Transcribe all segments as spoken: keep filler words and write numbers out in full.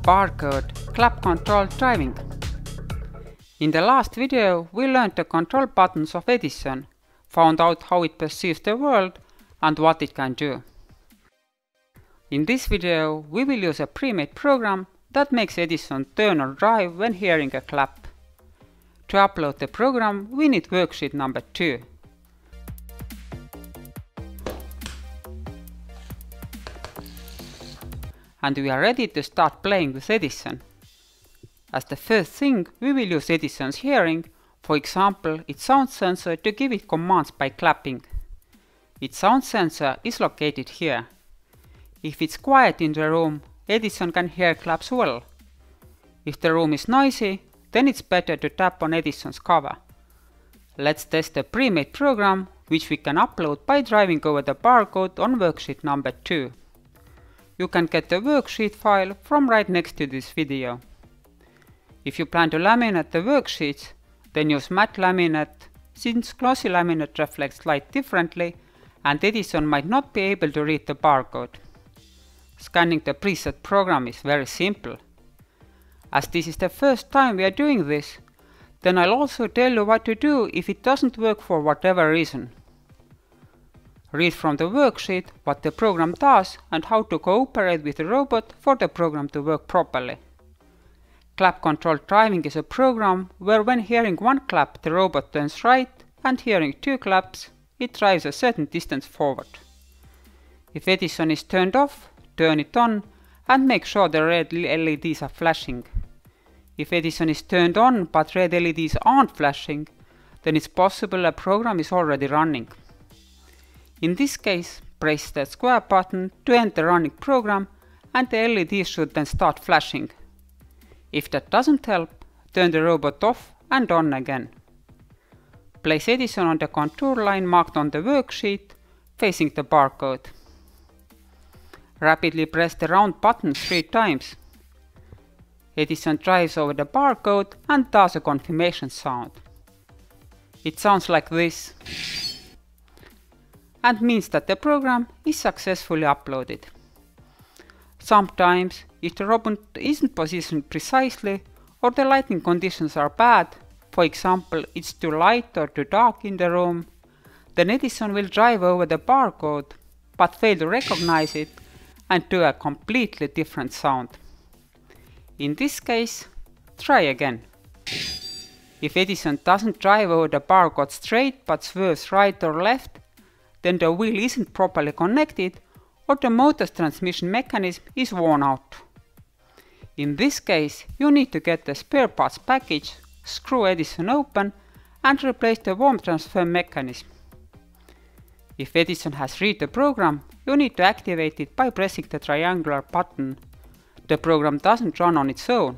Barcode clap control driving. In the last video we learned the control buttons of Edison, found out how it perceives the world and what it can do. In this video we will use a pre-made program that makes Edison turn or drive when hearing a clap. To upload the program we need worksheet number two. And we are ready to start playing with Edison. As the first thing, we will use Edison's hearing, for example, its sound sensor, to give it commands by clapping. Its sound sensor is located here. If it's quiet in the room, Edison can hear claps well. If the room is noisy, then it's better to tap on Edison's cover. Let's test the pre-made program, which we can upload by driving over the barcode on worksheet number two. You can get the worksheet file from right next to this video. If you plan to laminate the worksheets, then use matte laminate, since glossy laminate reflects light differently and Edison might not be able to read the barcode. Scanning the preset program is very simple. As this is the first time we are doing this, then I'll also tell you what to do if it doesn't work for whatever reason. Read from the worksheet what the program does and how to cooperate with the robot for the program to work properly. Clap control driving is a program where when hearing one clap the robot turns right and hearing two claps it drives a certain distance forward. If Edison is turned off, turn it on and make sure the red L E Ds are flashing. If Edison is turned on but red L E Ds aren't flashing, then it's possible a program is already running. In this case, press the square button to end the running program and the L E Ds should then start flashing. If that doesn't help, turn the robot off and on again. Place Edison on the contour line marked on the worksheet, facing the barcode. Rapidly press the round button three times. Edison drives over the barcode and does a confirmation sound. It sounds like this, and means that the program is successfully uploaded. Sometimes, if the robot isn't positioned precisely or the lighting conditions are bad, for example it's too light or too dark in the room, then Edison will drive over the barcode but fail to recognize it and do a completely different sound. In this case, try again. If Edison doesn't drive over the barcode straight but swerves right or left, then the wheel isn't properly connected or the motor's transmission mechanism is worn out. In this case, you need to get the spare parts package, screw Edison open and replace the warp transfer mechanism. If Edison has read the program, you need to activate it by pressing the triangular button. The program doesn't run on its own.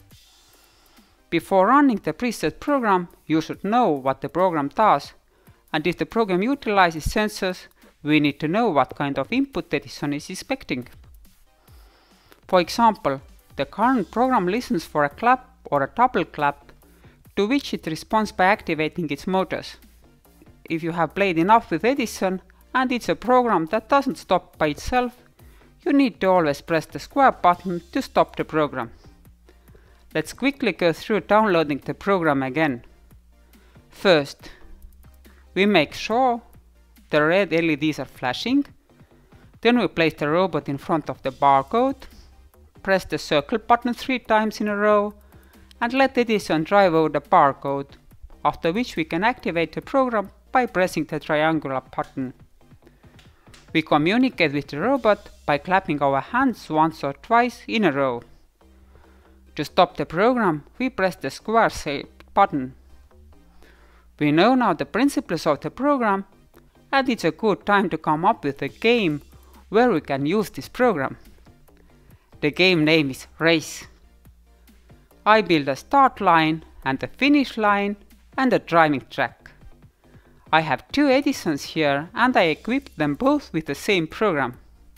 Before running the preset program, you should know what the program does. And if the program utilizes sensors, we need to know what kind of input Edison is expecting. For example, the current program listens for a clap or a double clap, to which it responds by activating its motors. If you have played enough with Edison and it's a program that doesn't stop by itself, you need to always press the square button to stop the program. Let's quickly go through downloading the program again. First, we make sure the red L E Ds are flashing, then we place the robot in front of the barcode, press the circle button three times in a row and let Edison drive over the barcode, after which we can activate the program by pressing the triangular button. We communicate with the robot by clapping our hands once or twice in a row. To stop the program, we press the square-shaped button. We know now the principles of the program, and it's a good time to come up with a game where we can use this program. The game name is Race. I build a start line and a finish line and a driving track. I have two Edisons here and I equipped them both with the same program.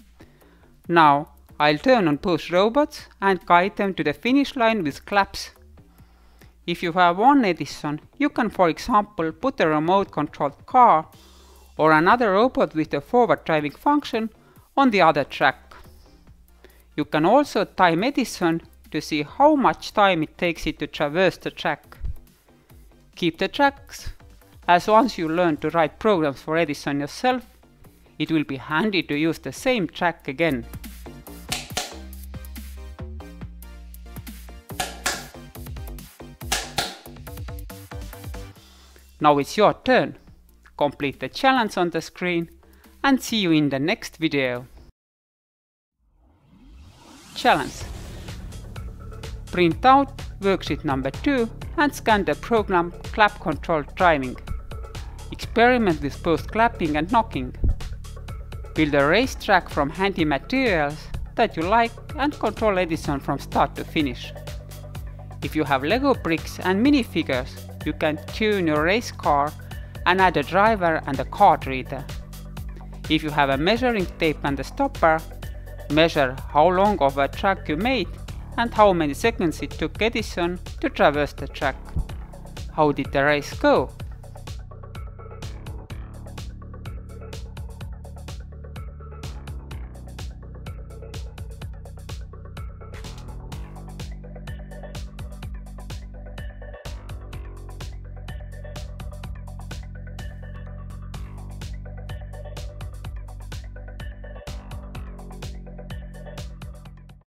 Now I'll turn on both robots and guide them to the finish line with claps. If you have one Edison, you can for example put a remote controlled car or another robot with a forward driving function on the other track. You can also time Edison to see how much time it takes it to traverse the track. Keep the tracks, as once you learn to write programs for Edison yourself, it will be handy to use the same track again. Now it's your turn. Complete the challenge on the screen and see you in the next video. Challenge. Print out worksheet number two and scan the program Clap Controlled Driving. Experiment with both clapping and knocking. Build a racetrack from handy materials that you like and control Edison from start to finish. If you have Lego bricks and minifigures, you can tune your race car and add a driver and a card reader. If you have a measuring tape and a stopper, measure how long of a track you made and how many seconds it took Edison to traverse the track. How did the race go?